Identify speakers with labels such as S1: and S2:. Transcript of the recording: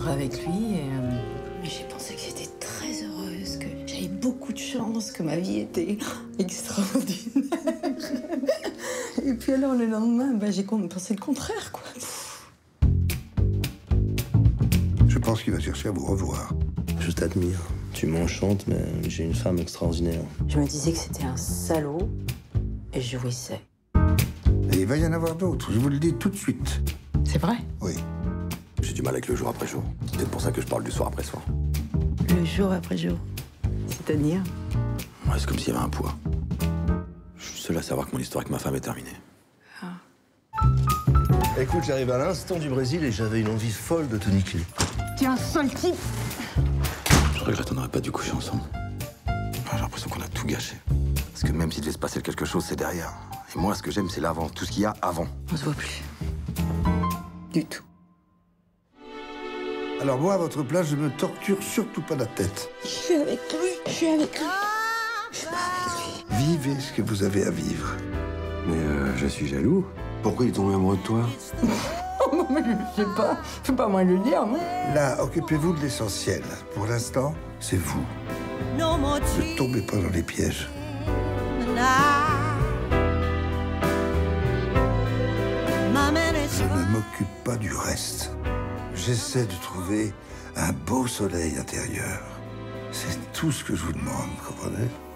S1: avec lui et j'ai pensé que j'étais très heureuse, que j'avais beaucoup de chance, que ma vie était extraordinaire. Et puis alors le lendemain, j'ai pensé le contraire, quoi.
S2: Je pense qu'il va chercher à vous revoir.
S3: Je t'admire. Tu m'enchantes, mais j'ai une femme extraordinaire.
S1: Je me disais que c'était un salaud et je jouissais.
S2: Et il va y en avoir d'autres, je vous le dis tout de suite.
S1: C'est vrai?
S2: Oui.
S4: J'ai du mal avec le jour après jour. C'est peut-être pour ça que je parle du soir après soir.
S1: Le jour après jour. C'est-à-dire?
S4: Ouais, c'est comme s'il y avait un poids. Je suis seul à savoir que mon histoire avec ma femme est terminée.
S3: Écoute, j'arrive à l'instant du Brésil et j'avais une envie folle de te niquer.
S1: T'es un sale type!
S4: Je crois que j'attendrai pas du coucher ensemble. J'ai l'impression qu'on a tout gâché. Parce que même s'il devait se passer quelque chose, c'est derrière. Et moi, ce que j'aime, c'est l'avant. Tout ce qu'il y a avant.
S1: On se voit plus. Du tout.
S2: Alors moi, à votre place, je me torture surtout pas la tête.
S1: Je suis avec lui, je suis avec lui.
S2: Vivez ce que vous avez à vivre.
S4: Mais je suis jaloux. Pourquoi il est tombé amoureux de toi?
S1: Oh, mais je sais pas, c'est pas moi de le dire, non?
S2: Là, occupez-vous de l'essentiel. Pour l'instant, c'est vous. Ne tombez pas dans les pièges. Je ne m'occupe pas du reste. J'essaie de trouver un beau soleil intérieur. C'est tout ce que je vous demande, vous comprenez?